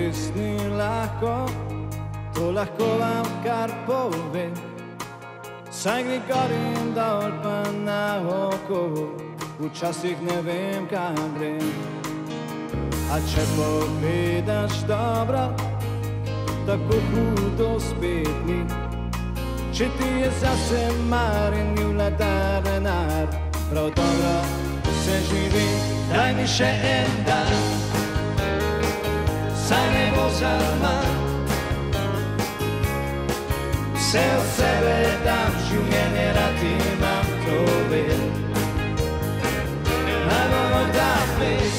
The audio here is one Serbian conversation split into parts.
res ni lahko, to lahko vam kar povem. Saj gre gor in dol pa na oko, včasih ne vem, kam grem. A če pogledaš dobro, tako hudo spet ni. Če ti je zase mar in ni vladar denar, prav dobro se živi. Daj mi še en dan, saj ne bo zaman. Vse od sebe dam, življenje rad imam, to vem. Naj bo morda ples,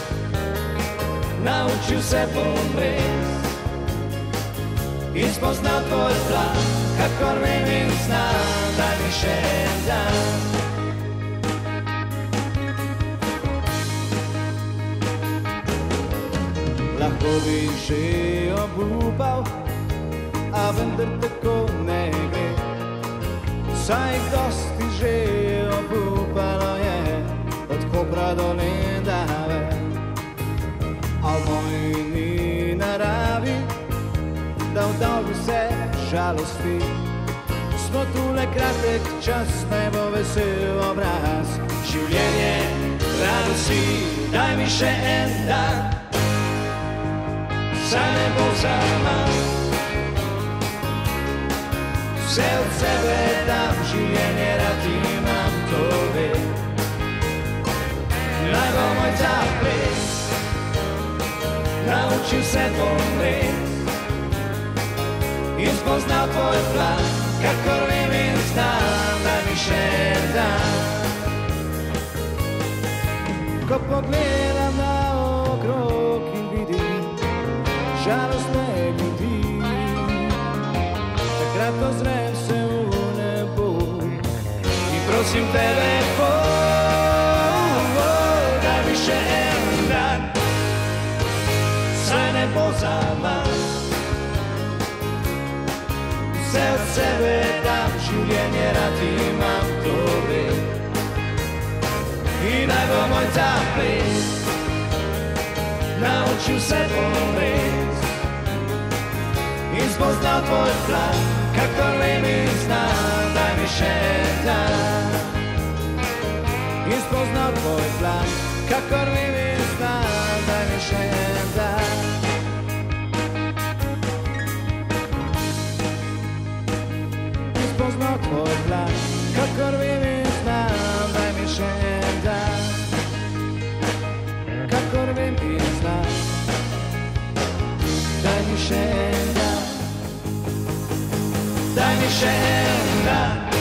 naučil se bom res in spoznal tvoj plan, kakor vem in znam. Daj mi še en dan. Lahko bi že obupal, a vendar tako ne gre. Saj dosti že obupalo je, od Kopra do Lendave. A v moji ni naravi, da v dolgu se žalosti. Smo tule kratek čas, naj bo vesel obraz, življenje radosti. Daj mi še en dan, saj ne bo zaman. Vse od sebe dam, življenje rad imam, to vem. Naj bo moj ta ples, naučil se bom res in spoznal tvoj plan, kakor vem in znam. Daj mi še en dan. Ko pogledam naokrog in vidim žalostne ljudi, takrat ozrem se v nebo in prosim tebe, daj mi še en dan, saj ne bo zaman. Vse od sebe dam, življenje rad imam, to vem. In naj bo moj ta ples, naučil se bom res in spoznal tvoj plan, kakor vem in znam. Daj mi še en dan in spoznal tvoj plan, kakor vem in znam. Daj mi še en dan in spoznal tvoj plan, kakor vem in znam. Daj mi še en dan, kakor vem in znam. Daj mi še en dan, daj mi še en dan.